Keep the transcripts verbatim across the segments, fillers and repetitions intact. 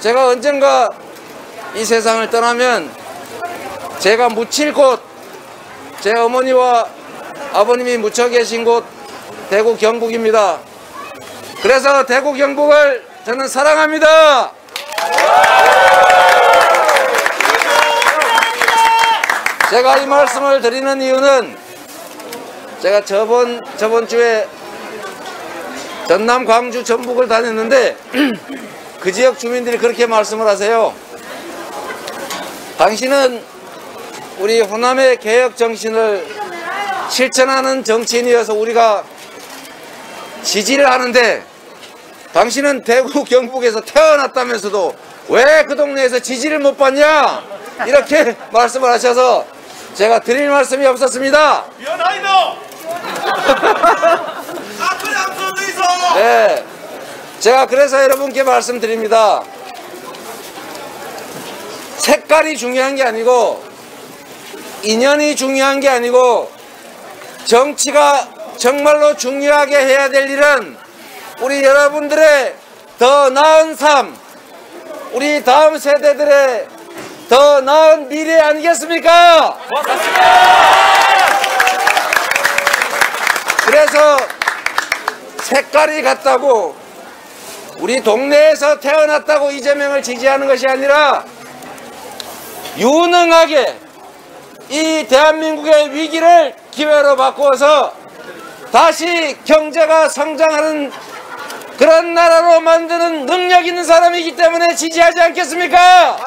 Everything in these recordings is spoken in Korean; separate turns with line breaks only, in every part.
제가 언젠가 이 세상을 떠나면 제가 묻힐 곳, 제 어머니와 아버님이 묻혀 계신 곳 대구 경북입니다. 그래서 대구 경북을 저는 사랑합니다. 제가 이 말씀을 드리는 이유는 제가 저번 저번 주에 전남, 광주, 전북을 다녔는데 그 지역 주민들이 그렇게 말씀을 하세요. 당신은 우리 호남의 개혁 정신을 실천하는 정치인이어서 우리가 지지를 하는데 당신은 대구 경북에서 태어났다면서도 왜 그 동네에서 지지를 못 받냐, 이렇게 말씀을 하셔서 제가 드릴 말씀이 없었습니다. 네, 제가 그래서 여러분께 말씀드립니다. 색깔이 중요한 게 아니고 인연이 중요한 게 아니고 정치가 정말로 중요하게 해야 될 일은 우리 여러분들의 더 나은 삶, 우리 다음 세대들의 더 나은 미래 아니겠습니까? 그래서 색깔이 같다고 우리 동네에서 태어났다고 이재명을 지지하는 것이 아니라 유능하게 이 대한민국의 위기를 기회로 바꾸어서 다시 경제가 성장하는 그런 나라로 만드는 능력 있는 사람이기 때문에 지지하지 않겠습니까?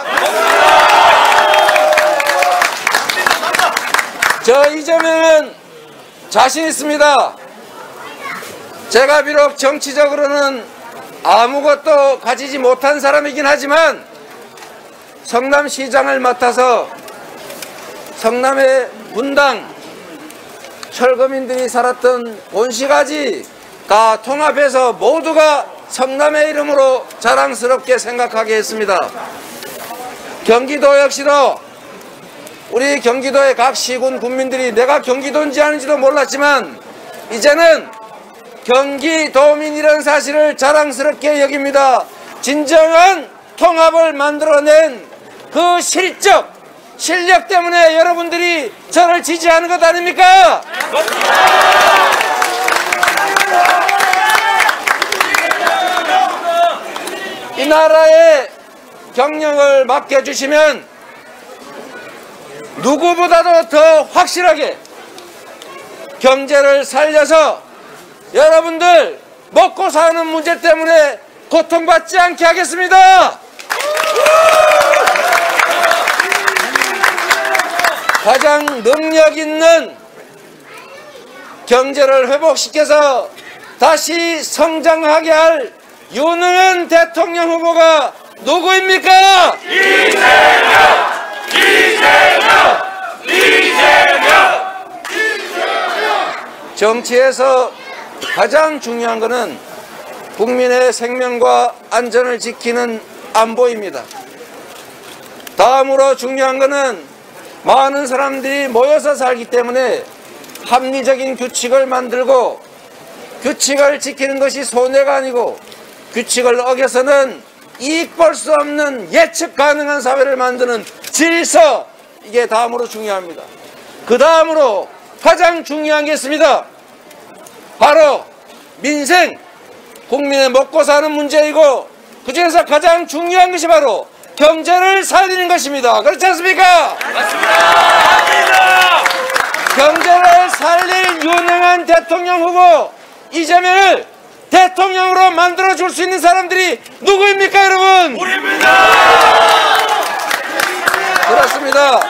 저 이재명은 자신 있습니다. 제가 비록 정치적으로는 아무것도 가지지 못한 사람이긴 하지만 성남시장을 맡아서 성남의 분당 철거민들이 살았던 본시가지 다 통합해서 모두가 성남의 이름으로 자랑스럽게 생각하게 했습니다. 경기도 역시도 우리 경기도의 각 시군 군민들이 내가 경기도인지 아닌지도 몰랐지만 이제는 경기도민이라는 사실을 자랑스럽게 여깁니다. 진정한 통합을 만들어낸 그 실적, 실력 때문에 여러분들이 저를 지지하는 것 아닙니까? 이 나라의 경영을 맡겨주시면 누구보다도 더 확실하게 경제를 살려서 여러분들 먹고 사는 문제 때문에 고통받지 않게 하겠습니다. 가장 능력 있는 경제를 회복시켜서 다시 성장하게 할 유능한 대통령 후보가 누구입니까? 이재명! 이재명! 이재명! 정치에서 가장 중요한 것은 국민의 생명과 안전을 지키는 안보입니다. 다음으로 중요한 것은 많은 사람들이 모여서 살기 때문에 합리적인 규칙을 만들고 규칙을 지키는 것이 손해가 아니고 규칙을 어겨서는 이익 볼 수 없는 예측 가능한 사회를 만드는 질서, 이게 다음으로 중요합니다. 그 다음으로 가장 중요한 게 있습니다. 바로 민생, 국민의 먹고 사는 문제이고 그 중에서 가장 중요한 것이 바로 경제를 살리는 것입니다. 그렇지 않습니까? 맞습니다. 경제를 살릴 유능한 대통령 후보 이재명을 대통령으로 만들어줄 수 있는 사람들이 누구입니까, 여러분? 우리입니다. 그렇습니다.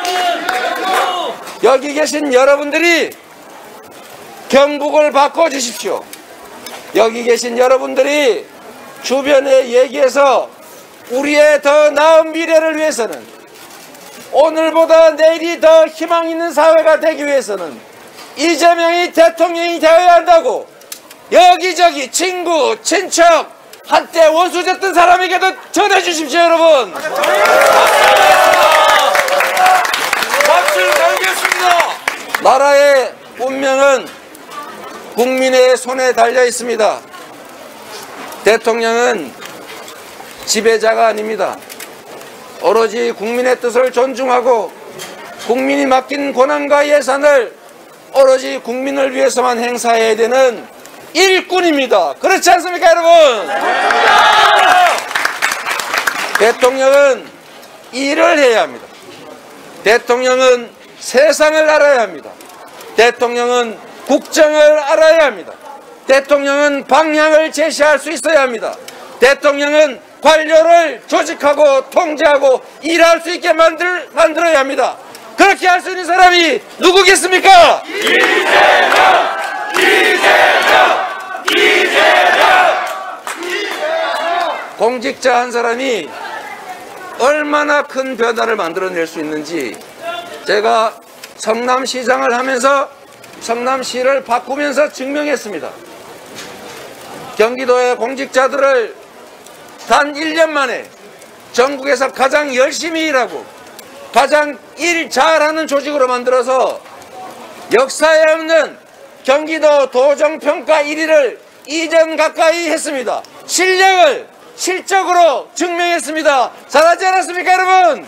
여기 계신 여러분들이 경북을 바꿔주십시오. 여기 계신 여러분들이 주변에 얘기해서 우리의 더 나은 미래를 위해서는, 오늘보다 내일이 더 희망 있는 사회가 되기 위해서는 이재명이 대통령이 되어야 한다고 여기저기 친구, 친척, 한때 원수졌던 사람에게도 전해주십시오, 여러분. 박수를 달겠습니다. 나라의 운명은 국민의 손에 달려 있습니다. 대통령은 지배자가 아닙니다. 오로지 국민의 뜻을 존중하고 국민이 맡긴 권한과 예산을 오로지 국민을 위해서만 행사해야 되는 일꾼입니다. 그렇지 않습니까, 여러분? 대통령은 일을 해야 합니다. 대통령은 세상을 알아야 합니다. 대통령은 국정을 알아야 합니다. 대통령은 방향을 제시할 수 있어야 합니다. 대통령은 관료를 조직하고 통제하고 일할 수 있게 만들, 만들어야 합니다. 그렇게 할 수 있는 사람이 누구겠습니까? 이재명! 이재명! 이재명! 공직자 한 사람이 얼마나 큰 변화를 만들어낼 수 있는지 제가 성남시장을 하면서 성남시를 바꾸면서 증명했습니다. 경기도의 공직자들을 단 일 년 만에 전국에서 가장 열심히 일하고 가장 일 잘하는 조직으로 만들어서 역사에 없는 경기도 도정평가 일 위를 이전 가까이 했습니다. 실력을 실적으로 증명했습니다. 잘하지 않았습니까, 여러분?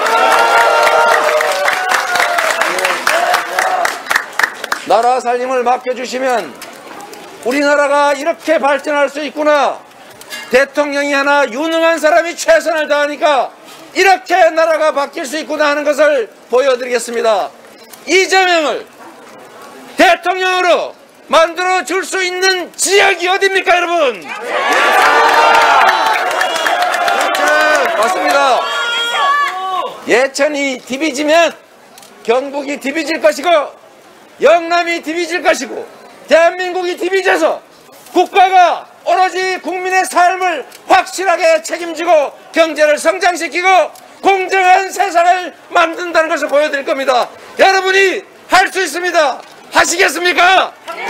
나라 살림을 맡겨주시면 우리나라가 이렇게 발전할 수 있구나. 대통령이 하나 유능한 사람이 최선을 다하니까 이렇게 나라가 바뀔 수 있구나 하는 것을 보여드리겠습니다. 이재명을 대통령으로 만들어 줄 수 있는 지역이 어디입니까, 여러분? 맞습니다. 예천이 디비지면 경북이 디비질 것이고 영남이 디비질 것이고 대한민국이 디비져서 국가가 오로지 국민의 삶을 확실하게 책임지고 경제를 성장시키고 공정한 세상을 만든다는 것을 보여드릴 겁니다. 여러분이 할 수 있습니다. 하시겠습니까?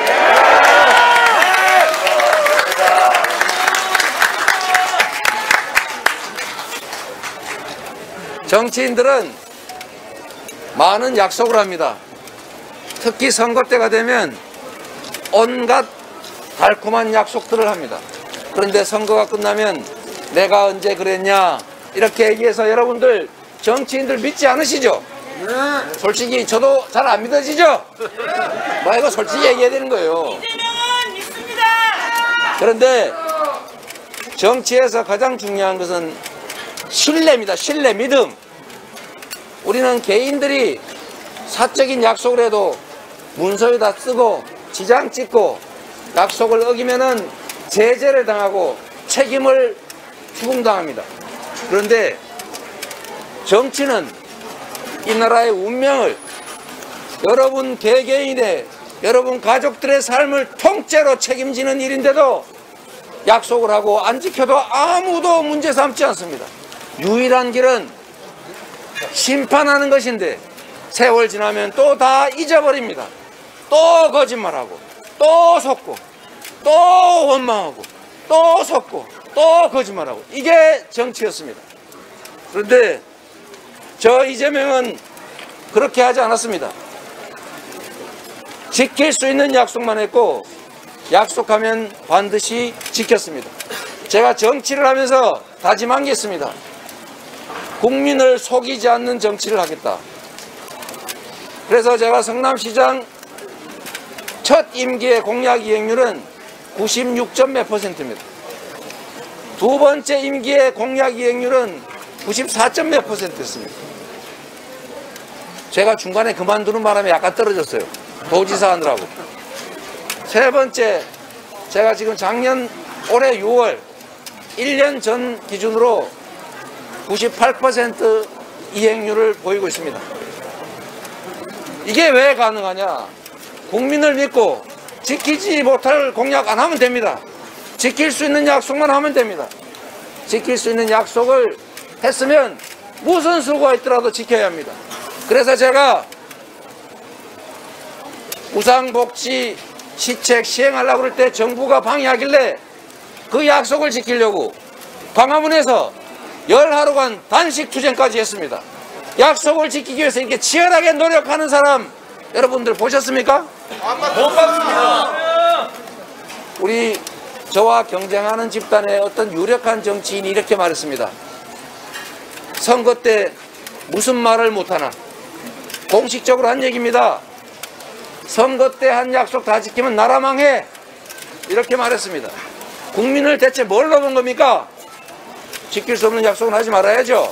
정치인들은 많은 약속을 합니다. 특히 선거 때가 되면 온갖 달콤한 약속들을 합니다. 그런데 선거가 끝나면 내가 언제 그랬냐 이렇게 얘기해서 여러분들 정치인들 믿지 않으시죠? 네. 솔직히 저도 잘 안 믿어지죠? 네. 뭐 이거 솔직히 얘기해야 되는 거예요.
이재명은 믿습니다.
그런데 정치에서 가장 중요한 것은 신뢰입니다. 신뢰, 믿음. 우리는 개인들이 사적인 약속을 해도 문서에다 쓰고 지장 찍고 약속을 어기면은 제재를 당하고 책임을 추궁당합니다. 그런데 정치는 이 나라의 운명을 여러분 개개인의 여러분 가족들의 삶을 통째로 책임지는 일인데도 약속을 하고 안 지켜도 아무도 문제 삼지 않습니다. 유일한 길은 심판하는 것인데 세월 지나면 또 다 잊어버립니다. 또 거짓말하고 또 속고 또 원망하고 또 속고 또 거짓말하고 이게 정치였습니다. 그런데 저 이재명은 그렇게 하지 않았습니다. 지킬 수 있는 약속만 했고 약속하면 반드시 지켰습니다. 제가 정치를 하면서 다짐한 게 있습니다. 국민을 속이지 않는 정치를 하겠다. 그래서 제가 성남시장 첫 임기의 공약 이행률은 구십육 점 몇 퍼센트입니다. 두 번째 임기의 공약 이행률은 구십사 점 몇 퍼센트였습니다. 제가 중간에 그만두는 바람에 약간 떨어졌어요. 도지사 하느라고. 세 번째, 제가 지금 작년 올해 유월 일 년 전 기준으로 구십팔 퍼센트 이행률을 보이고 있습니다. 이게 왜 가능하냐? 국민을 믿고 지키지 못할 공약 안 하면 됩니다. 지킬 수 있는 약속만 하면 됩니다. 지킬 수 있는 약속을 했으면 무슨 수고가 있더라도 지켜야 합니다. 그래서 제가 우상복지 시책 시행하려고 그럴 때 정부가 방해하길래 그 약속을 지키려고 광화문에서 열 하루간 단식 투쟁까지 했습니다. 약속을 지키기 위해서 이렇게 치열하게 노력하는 사람 여러분들 보셨습니까?
못 봤습니다.
우리 저와 경쟁하는 집단의 어떤 유력한 정치인이 이렇게 말했습니다. 선거 때 무슨 말을 못하나. 공식적으로 한 얘기입니다. 선거 때 한 약속 다 지키면 나라 망해. 이렇게 말했습니다. 국민을 대체 뭘로 본 겁니까? 지킬 수 없는 약속은 하지 말아야죠.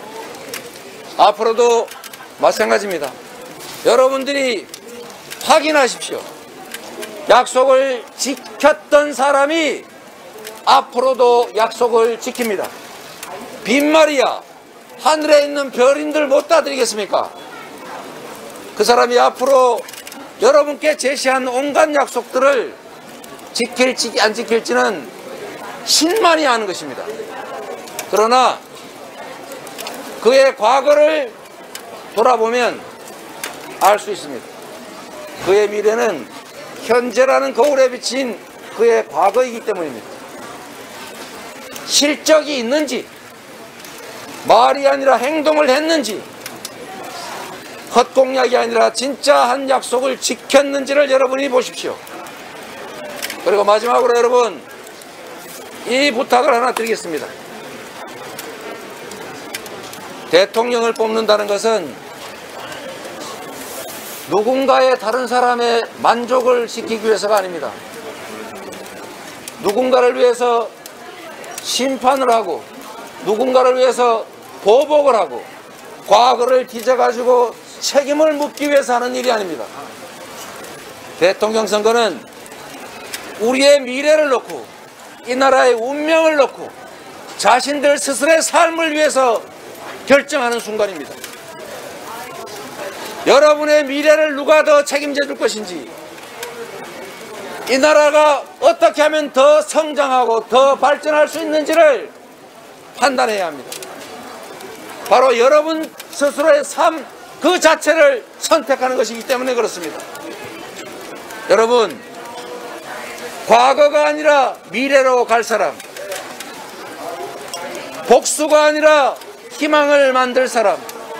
앞으로도 마찬가지입니다. 여러분들이 확인하십시오. 약속을 지켰던 사람이 앞으로도 약속을 지킵니다. 빈말이야. 하늘에 있는 별인들 못 다 드리겠습니까? 그 사람이 앞으로 여러분께 제시한 온갖 약속들을 지킬지 안 지킬지는 신만이 아는 것입니다. 그러나 그의 과거를 돌아보면 알 수 있습니다. 그의 미래는 현재라는 거울에 비친 그의 과거이기 때문입니다. 실적이 있는지, 말이 아니라 행동을 했는지, 헛공약이 아니라 진짜 한 약속을 지켰는지를 여러분이 보십시오. 그리고 마지막으로 여러분, 이 부탁을 하나 드리겠습니다. 대통령을 뽑는다는 것은 누군가의 다른 사람의 만족을 시키기 위해서가 아닙니다. 누군가를 위해서 심판을 하고 누군가를 위해서 보복을 하고 과거를 뒤져가지고 책임을 묻기 위해서 하는 일이 아닙니다. 대통령 선거는 우리의 미래를 놓고 이 나라의 운명을 놓고 자신들 스스로의 삶을 위해서 결정하는 순간입니다. 여러분의 미래를 누가 더 책임져 줄 것인지, 이 나라가 어떻게 하면 더 성장하고 더 발전할 수 있는지를 판단해야 합니다. 바로 여러분 스스로의 삶 그 자체를 선택하는 것이기 때문에 그렇습니다. 여러분, 과거가 아니라 미래로 갈 사람, 복수가 아니라 희망을 만들 사람,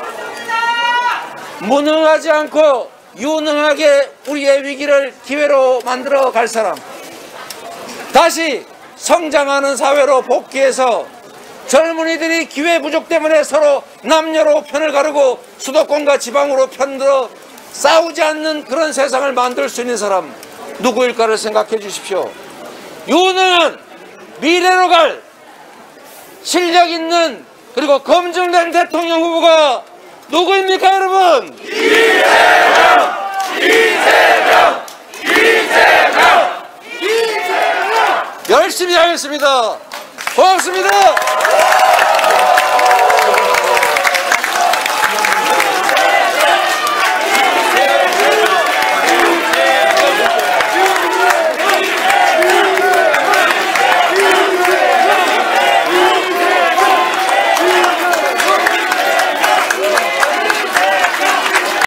무능하지 않고 유능하게 우리의 위기를 기회로 만들어 갈 사람, 다시 성장하는 사회로 복귀해서 젊은이들이 기회 부족 때문에 서로 남녀로 편을 가르고 수도권과 지방으로 편들어 싸우지 않는 그런 세상을 만들 수 있는 사람 누구일까를 생각해 주십시오. 유능한 미래로 갈 실력 있는 그리고 검증된 대통령 후보가 누구입니까, 여러분? 이재명! 이재명! 이재명! 이재명! 열심히 하겠습니다. 고맙습니다.